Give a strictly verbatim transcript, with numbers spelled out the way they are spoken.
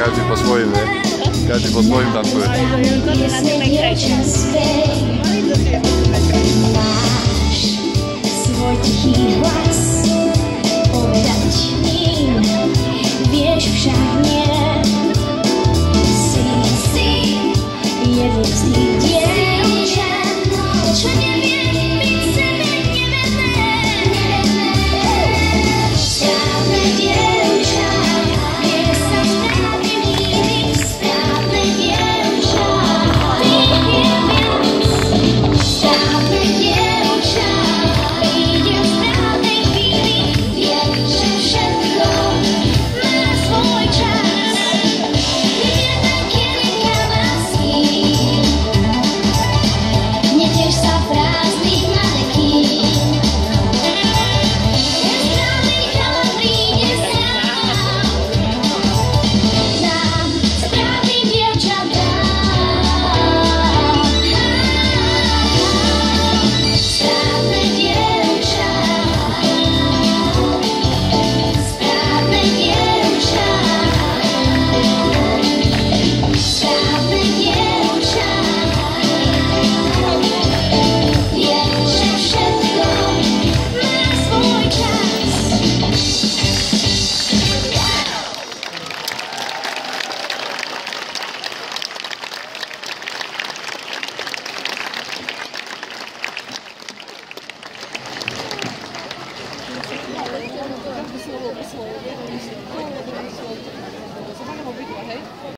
každý po svojím, vie. Každý po svojím tancuje. Máš svoj tichý hlas, povedať ním, vieš však nie. Si, si jedným dievča, čo nevie byť sebe neverné. Správne dievča, vie sa správne míliť, správne dievča, ty je viac. Správne dievča, príde v správnej chvíli, vie, že všetko má svoj čas. Je také lásky, neteš sa prázdnych manekín. Ten správny chalan príde sám, nám správny dievča dá. Správne dievča, správne dievča, správne dievča, vie, že všetko má svoj čas. Slovo po slovo, slovo po slovo, slovo po slovo, slovo po slovo, slovo po slovo,